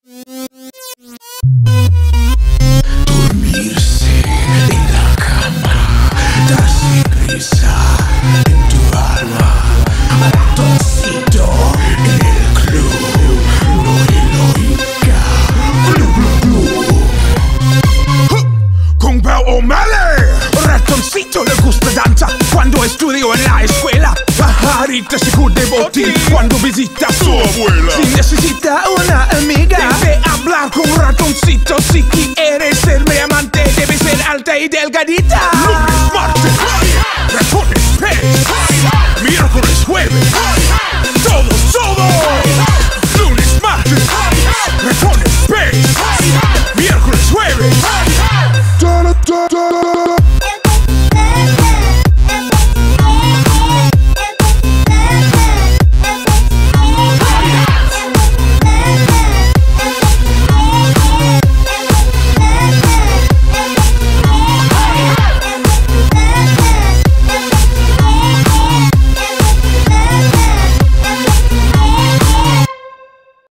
Dormirse en la cama, darse prisa en tu alma, ratoncito en el club, Loiloica, Kung Pao O'Malley. Ratoncito le gusta danza cuando estudio en la escuela. Pajarita se cubre botín cuando visita a su abuela. Si necesita una amiga, debe hablar con ratoncito. Si quieres ser mi amante, debe ser alta y delgadita. Lunes, martes, ratones, pez. Miércoles, jueves.